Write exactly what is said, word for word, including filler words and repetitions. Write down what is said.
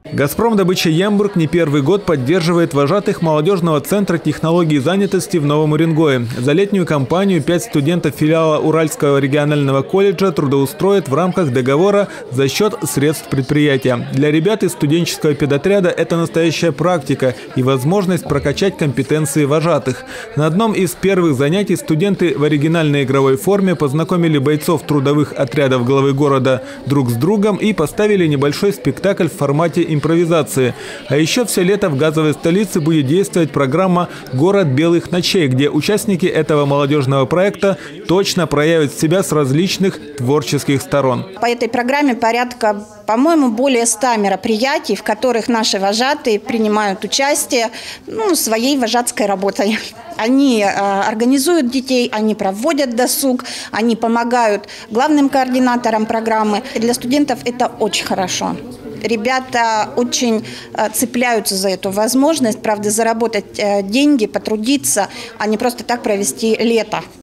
«Газпром Добыча Ямбург» не первый год поддерживает вожатых молодежного центра технологий и занятости в Новом Уренгое. За летнюю кампанию пять студентов филиала Уральского регионального колледжа трудоустроят в рамках договора за счет средств предприятия. Для ребят из студенческого педотряда это настоящая практика и возможность прокачать компетенции вожатых. На одном из первых занятий студенты в оригинальной игровой форме познакомили бойцов трудовых отрядов главы города друг с другом и поставили небольшой спектакль в формате импровизации. А еще все лето в газовой столице будет действовать программа «Город белых ночей», где участники этого молодежного проекта точно проявят себя с различных творческих сторон. По этой программе порядка, по-моему, более ста мероприятий, в которых наши вожатые принимают участие ну, своей вожатской работой. Они э, организуют детей, они проводят досуг, они помогают главным координаторам программы. Для студентов это очень хорошо. Ребята очень цепляются за эту возможность, правда, заработать деньги, потрудиться, а не просто так провести лето.